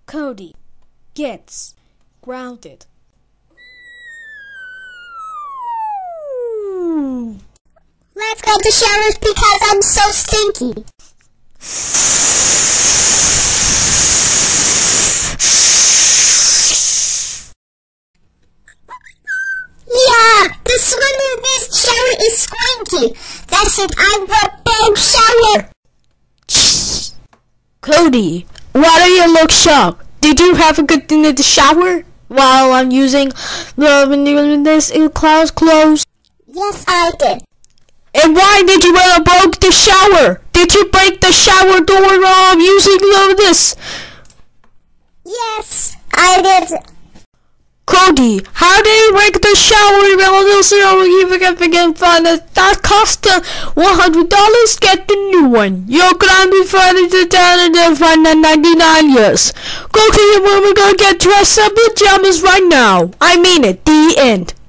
Cody gets grounded. Let's go to showers because I'm so stinky. Yeah, the swim in this shower is squinky. That's it, I want a big shower. Cody, why do you look shocked? Did you have a good thing in the shower while I'm using this cloud's clothes? Yes, I did. And why did you break the shower? Did you break the shower door using this? Yes, I did. Cody, how did you break the shower? Even find that cost $100. Get the new one. You're gonna be finding the down and find 99 years. Go to your room and go get dressed up in pajamas right now. I mean it. The end.